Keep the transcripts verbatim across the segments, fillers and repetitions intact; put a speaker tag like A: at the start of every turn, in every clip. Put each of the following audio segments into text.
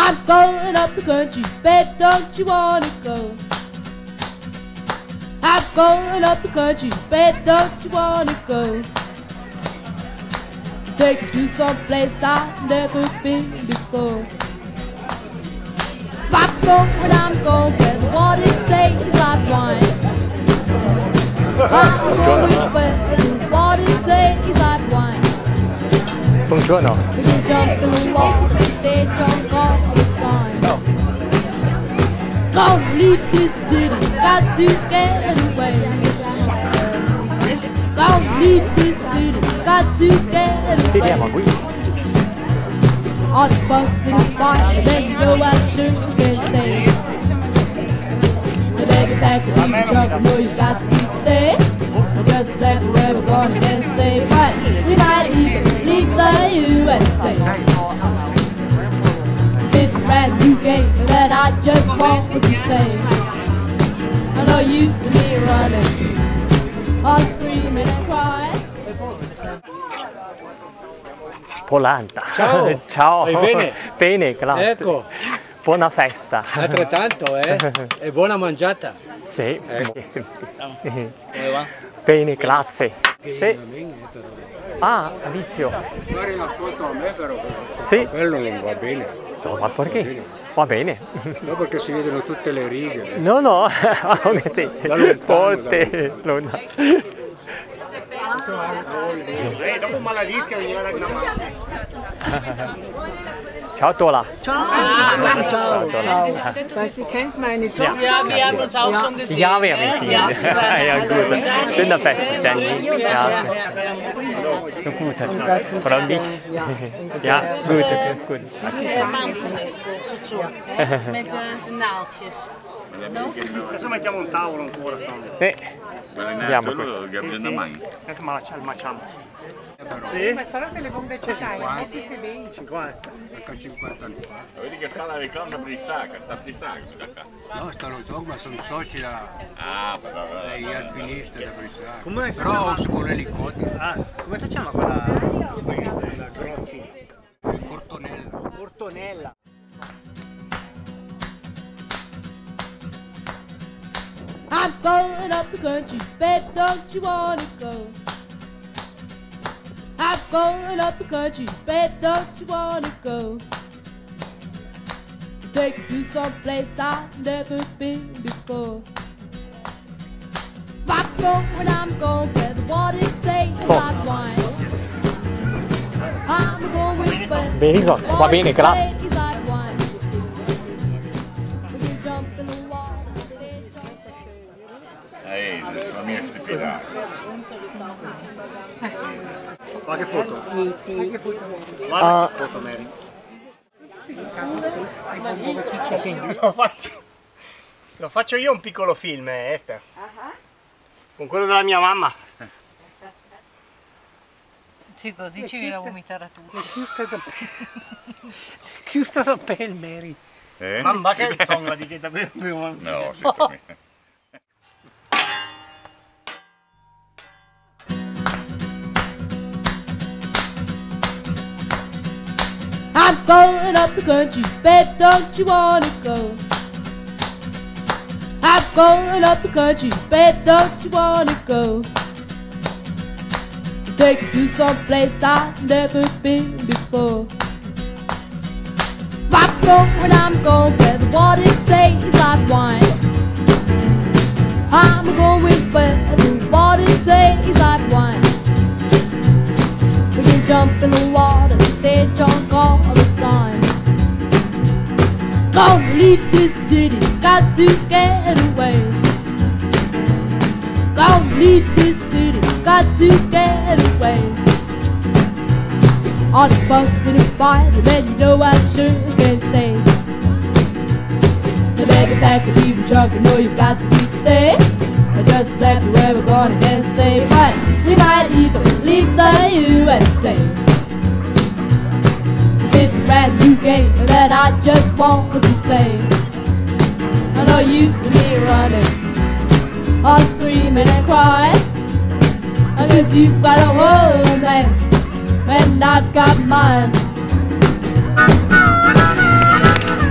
A: I'm going up the country, babe, don't you wanna go? I'm going up the country, babe, don't you wanna go? Take you to some place I've never been before. I'm going, I'm going, where the water tastes like wine. I'm going where the water tastes like wine.
B: Buongiorno.
A: We can jump in the water, stay drunk all the time. Don't leave this city, got to get away. Don't leave this city, got to get away.
B: Sediamo qui.
A: On the bus in the bar, there's no answer you can say. So baby, back to leave the truck, know you got to stay. Just a second, we're gonna can say, but we might even leave the U S A. It's a brand new game that I just want to play. I know you used to me running, all screaming and crying.
B: Polenta.
C: Ciao.
B: Ciao.
C: Vai bene?
B: Bene, grazie.
C: Ecco.
B: Buona festa.
C: Altrettanto, eh? E buona mangiata.
B: Sì.
C: Ecco.
B: Come
C: va?
B: Bene, grazie. Sì. Ah, Vizio.
C: Fare una foto a me però.
B: Sì.
C: Quello non va bene.
B: No, ma perché? Va bene.
C: No, perché si vedono tutte le righe.
B: No, no, anche te.
C: Da lontano,
B: Forte. Lontano.
D: Eh, dopo Maladischia veniva la grammatica.
B: Ciao Tola.
E: Ciao,
B: Ciao,
E: ciao,
B: Tola.
E: ciao. Das, Sie kennt meine Tochter.
F: Ja, wir haben uns auch schon gesehen.
B: Ja, wir haben gesehen.
F: Ja, Susanne.
B: Ja, gut. Schöne Fest, Jenny. Ja. Gut. Frau Lich. Ja, goed. Goed.
F: De maandvernis volgens het zo. Met uh, zijn naaltjes.
D: Adesso mettiamo un tavolo ancora, Sandro.
B: Eh, andiamo qui.
D: Sì, sì. Adesso il macciamo.
E: Sì? Però se le bombe ci sai, metti sedenti.
D: cinquanta.
C: Ecco cinquanta anni fa.
G: Vedi che fa la reclama per il Saga, sta per il Saga sulla casa.
C: No, sta lo so, ma sono soci da...
G: Ah, però...
C: gli alpinisti da Brissago.
D: Come si
C: Però
D: chiama?
C: con l'elicottero.
D: Ah, come si chiama quella? La Grocchi.
C: Cortonella.
D: Cortonella.
A: I'm going up the country, babe, don't you wanna go? I'm going up the country, babe, don't you wanna go? Take you to some place I've never been before. I'm going, I'm going where the water tastes like wine. I'm going where
B: Bene, risotto, va bene, grazie.
A: tastes like wine. We can jump in the water, stay drunk.
G: Eh, la mia stupidità.
D: Fa che foto?
E: Die,
D: Guarda che foto, Mary. Lo faccio, lo faccio io un piccolo film, eh, Esther. Con quello della mia mamma.
F: Sì, così ci viene a vomitare a tutti.
E: chiuso da pel, Mary.
G: Eh?
D: Mamma che sono la dieta per prima.
G: No, secondo me.
A: I'm going up the country, babe, don't you wanna go? I'm going up the country, babe, don't you wanna go? Take you to some place I've never been before. I'm going, I'm going where the water tastes like wine. I'm going where the water tastes like wine. We can jump in the water, stay drunk all the time. Don't leave this city, got to get away. Don't leave this city, got to get away. On the bus in the fire, man, you know I sure can stay. The baby pack and leave the truck, you know you've got to stay. Just exactly where we're gonna can stay, but we might even leave the U S A. It's a brand new game that I just want to play. I know you used to me running, all screaming and crying. I guess you've got a homeland, and I've got mine.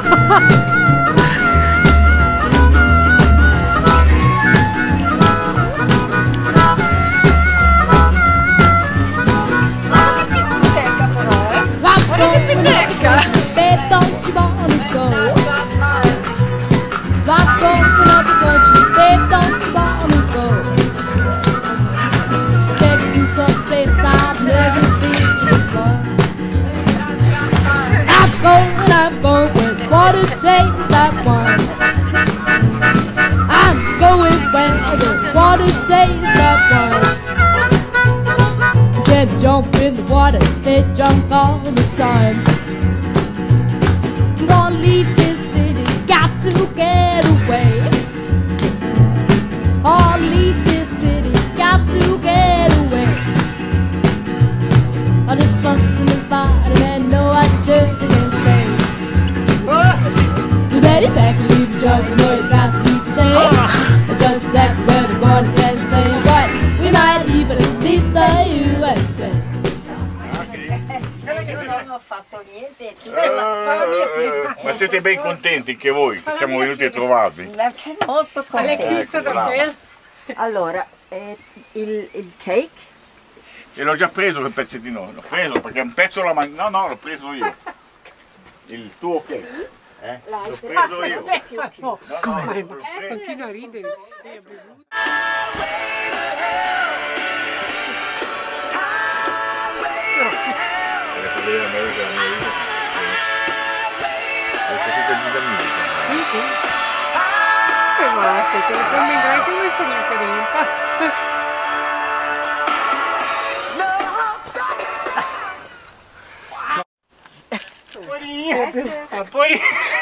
A: Jump in the water, stay drunk all the time. I'm gonna leave this city, got to get away. I'll leave this city, got to get away. All this fussing and fighting and no I shouldn't say. So Betty back and leave the job, you know you got to stay. Just exactly where we're going and say what we might even leave the U S A.
H: Non ho fatto niente.
G: Eh, ma siete ben contenti anche voi che siamo venuti a trovarvi?
H: Molto contento.
G: Ecco,
H: Allora, eh, il, il cake?
G: e l'ho già preso quel pezzettino, l'ho preso perché un pezzo la man... no no l'ho preso io. Il tuo cake, eh? L'ho preso io.
E: No,
G: No, no, l'ho preso.
E: continua a ridere. Sì, sì. E guarda, che le fanno in grado come sono in carenta.
D: Ma poi...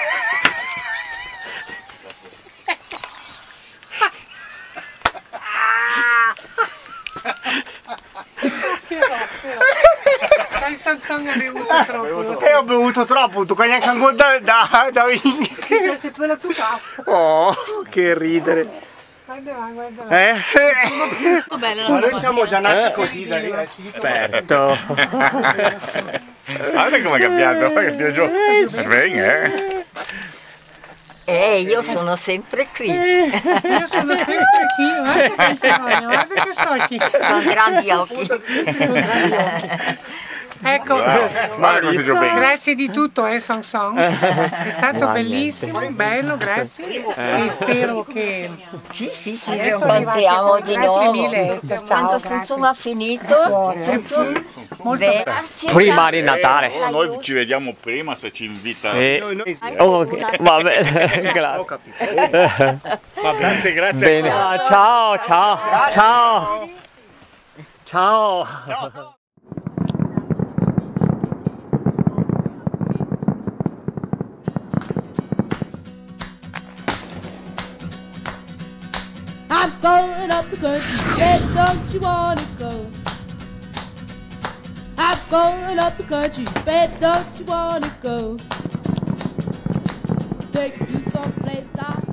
E: Il Sansone ha bevuto troppo.
D: E ho bevuto troppo, tu neanche ancora da, da, da
E: Scusa, se tu la tua casa.
D: Oh, che ridere.
E: Guarda là, guarda là.
D: Eh?
F: Molto bella
D: Ma
F: la
D: noi siamo già nati così, da lì.
B: Aspetto.
G: Guarda come è cambiato, guarda che piace. Ben, eh?
H: Eh, io sono sempre qui.
E: Io sono sempre qui, guarda che guarda che soci.
H: Con grandi occhi. Con grandi occhi.
E: Ecco,
G: Guarda come si gioca bene.
E: grazie di tutto eh Sanson, è stato bellissimo, bello, grazie e spero che
H: Sì, sì, sì, ci
E: adesso
H: incontriamo di
E: grazie
H: nuovo.
E: mille Esther, ciao,
H: Quando
E: grazie.
H: sono finito, tutto
E: Molto
H: grazie.
B: Prima di Natale.
G: Eh, oh, noi ci vediamo prima se ci invita.
B: Sì.
D: Noi, noi...
B: Ok, vabbè,
D: Ho
B: grazie.
D: capito.
G: Va bene, grazie.
B: Bene. Ciao, ciao, ciao. Ciao.
A: I'm going up the country, yeah, don't you wanna go? I'm going up the country, bet don't you wanna go? Take you to some place I